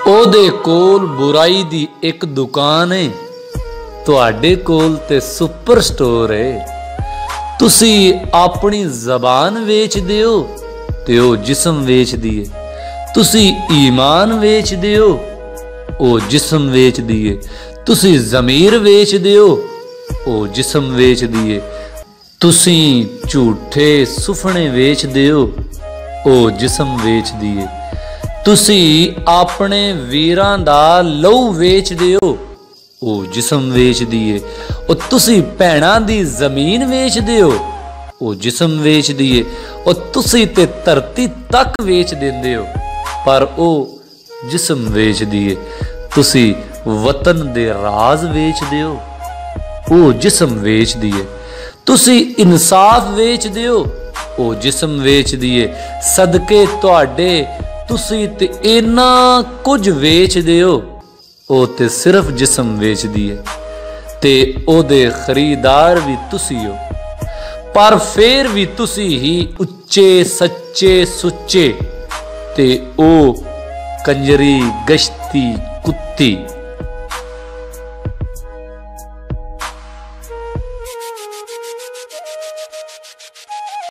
ਉਹਦੇ ਕੋਲ बुराई दी एक दुकान है, तुहाडे कोल ते सुपर स्टोर है। तुसी अपनी जबान वेच दियो ते ओ जिस्म वेच दिए, तुसी ईमान वेच दियो ओ जिस्म वेच दिए, तुसी ज़मीर वेच दियो ओ जिस्म वेच दिए, तुसी झूठे सुफने वेच दियो ओ जिस्म वेच दिए, तुसी अपने वीरां दा लहू वेच दियो ओ जिस्म वेच दिए, ओ तुसी भैणां दी जमीन वेच दियो ओ जिस्म वेच दिए, ओ तुसी ते धरती तक वेच दिंदे हो पर ओ जिस्म वेच दिए, तुसी वतन दे राज वेच दियो ओ जिस्म वेच दिए, तुसी इंसाफ वेच दियो ओ जिस्म वेच दिए, सदके तुहाडे तुसी ते इन्ना कुछ वेच दियो ओ ते सिर्फ जिस्म वेच दिए, ते ओदे खरीदार भी तुसी हो, पर फिर भी तुसी ही उच्चे सच्चे सुच्चे ते ओ कंजरी गश्ती कुत्ती।